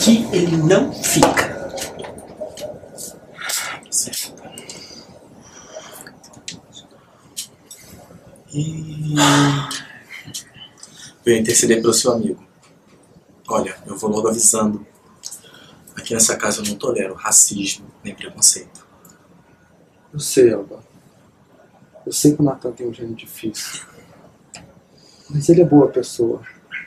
aqui ele não fica. Certo. E... eu ia interceder pelo seu amigo. Olha, eu vou logo avisando. Aqui nessa casa eu não tolero racismo nem preconceito. Eu sei, Elba. Eu sei que o Nathan tem um gênio difícil. Mas ele é boa pessoa.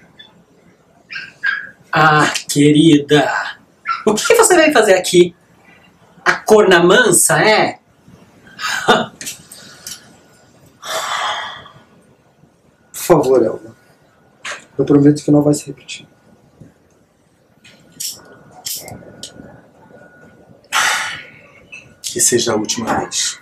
Ah, querida. O que você veio fazer aqui? A corna mansa, é? Por favor, Elba. Eu prometo que não vai se repetir. Que seja a última vez.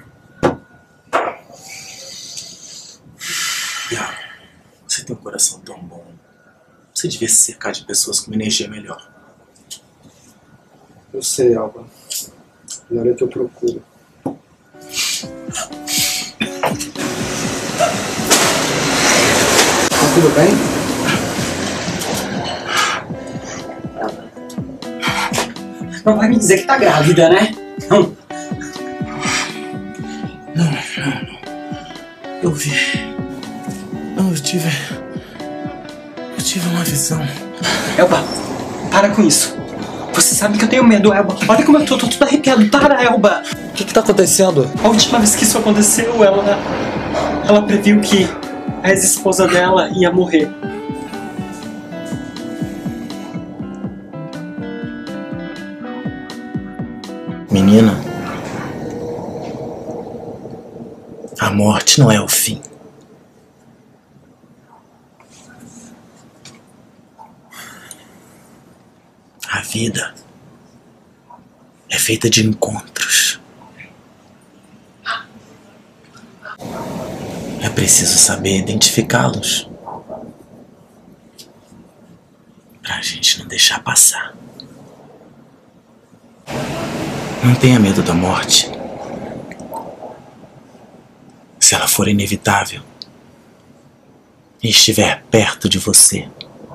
Iago, você tem um coração tão bom. Você devia se cercar de pessoas com uma energia melhor. Eu sei, Elba. E olha que eu procuro. Tá tudo bem? Não vai me dizer que tá grávida, né? Não. Não. Eu vi. Não, eu tive uma visão. Elba, para com isso. Você sabe que eu tenho medo, Elba. Olha como eu tô tudo arrepiado. Para, Elba. O que tá acontecendo? A última vez que isso aconteceu, ela previu que a ex-esposa dela ia morrer. Menina, a morte não é o fim. A vida é feita de encontros. É preciso saber identificá-los pra gente não deixar passar. Não tenha medo da morte. Se ela for inevitável e estiver perto de você.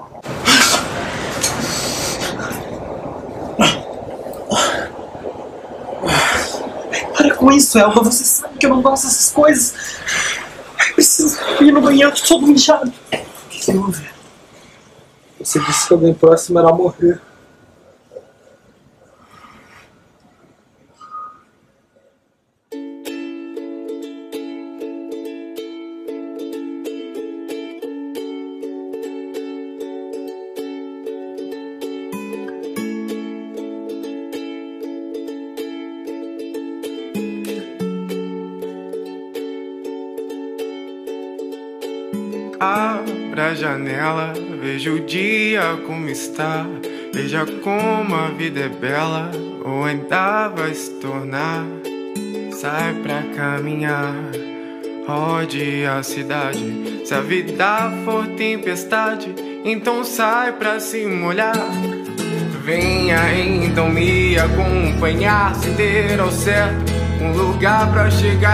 Para com isso, Elba. Você sabe que eu não gosto dessas coisas. Eu preciso ir no banheiro, tô todo mijado. O que houve? Você disse que alguém próximo era morrer. Abra a janela, veja o dia como está. Veja como a vida é bela, ou ainda vai se tornar. Sai pra caminhar, rode a cidade. Se a vida for tempestade, então sai pra se molhar. Venha então me acompanhar, sem ter ao certo um lugar pra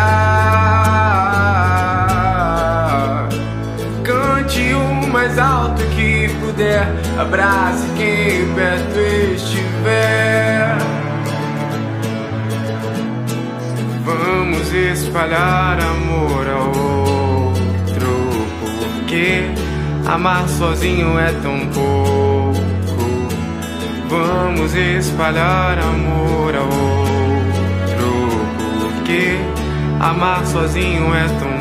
chegar. Cante o mais alto que puder, abrace quem perto estiver. Vamos espalhar amor ao outro, porque amar sozinho é tão pouco. Vamos espalhar amor ao outro, porque amar sozinho é tão